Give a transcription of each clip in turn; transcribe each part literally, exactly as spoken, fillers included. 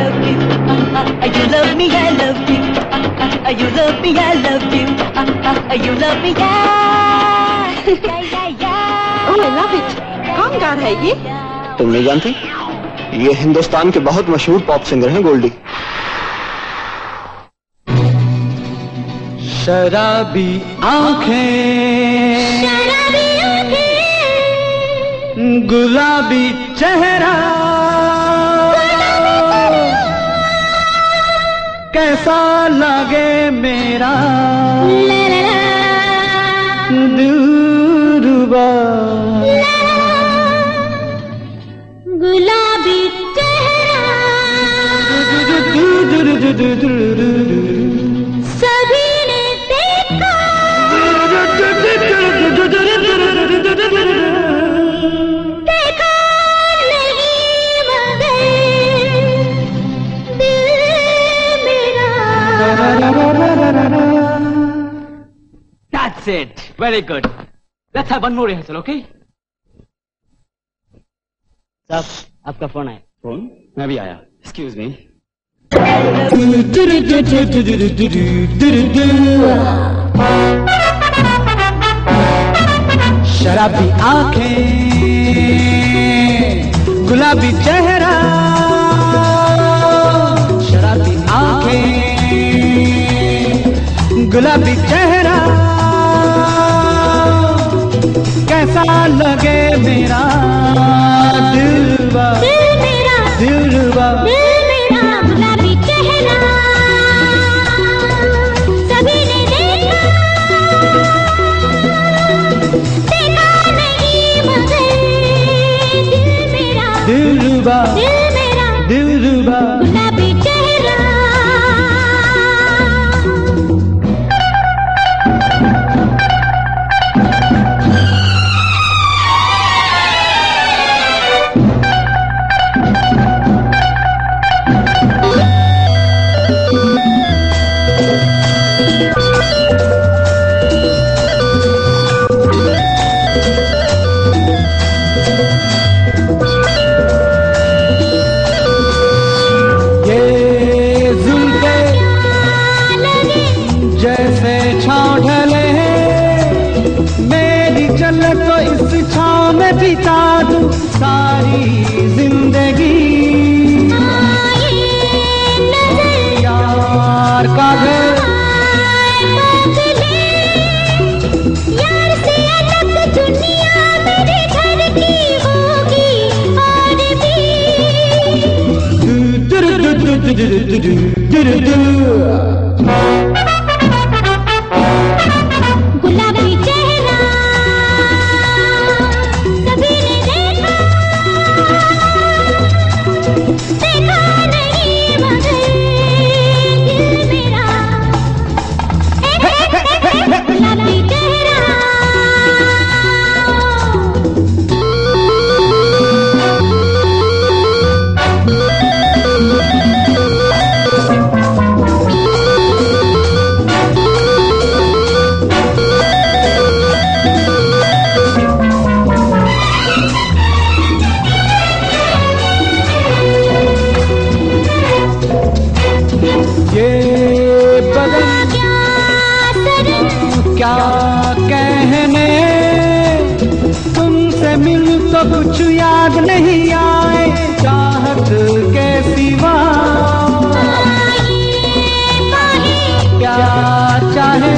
love you. You love me, I love you. You love me, I love you. You love me, yeah. Yeah, yeah. Oh, I love it. कौन गा रहा है ये? तुम नहीं जानती? ये हिंदुस्तान के बहुत मशहूर पॉप सिंगर हैं गोल्डी। शराबी आंखें, शराबी आंखें, गुलाबी चेहरा, कैसा लगे मेरा दिलरुबा। गुलाबी चेहरा, सभी ने देखा, देखा नहीं मगर दिल मेरा। That's it. Very good. Let's have one more rehearsal, okay? साहब, आपका फोन आया। फोन? मैं भी आया। Excuse me. शराबी आंखें, गुलाबी चेहरा, शराबी आंखें, गुलाबी चेहरा, कैसा लगे मेरा दिलवा, दिल मेरा, दिलवा, दिल मेरा, गुलाबी चेहरा, सभी ने देखा, देखा नहीं मगर दिल मेरा, दिलवा, दिल मेरा, दिलवा, गुलाबी चेहरा। जैसे छाँव ढले मेरी चल तो इस छाँव में बिता दूं सारी जिंदगी। यार का घर, यार से अलग दुनिया मेरे घर की होगी और भी। गुलाबी चेहरा, सभी ने देखा, देखा नहीं मगर दिल मेरा, गुलाबी चेहरा। ये बदन क्या कहने, तुमसे मिल तो कुछ याद नहीं आए चाहत के सिवा। क्या चाहे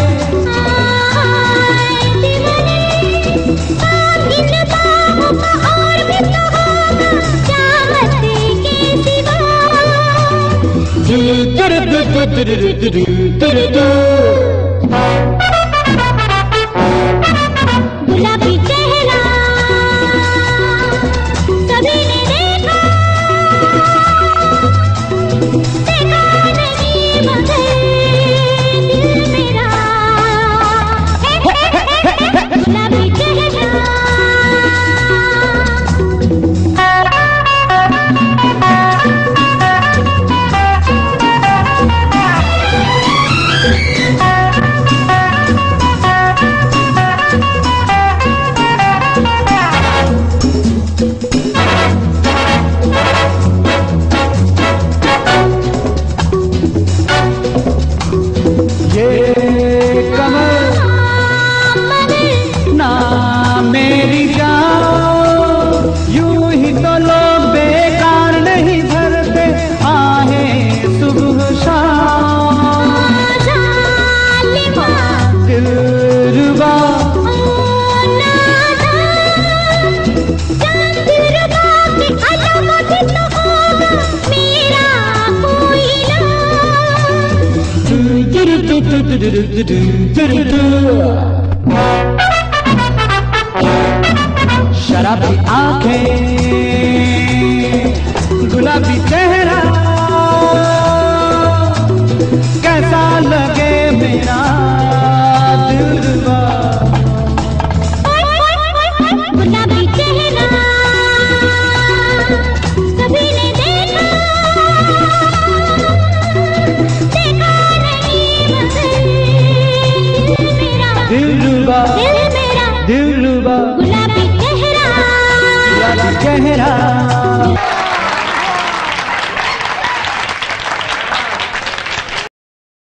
गुलाबी चेहरा, सभी ने देखा, देखा नहीं मगर दिल मेरा, गुलाबी चेहरा। शराबी आंखें, गुलाबी चेहरा, कैसा लगे मेरा दिलरुबा। गुलाबी चेहरा सभी ने देखा, देखा नहीं मगर मेरा दिलरुबा, दिल मेरा दिलरुबा, गुलाबी चेहरा, गुलाबी चेहरा,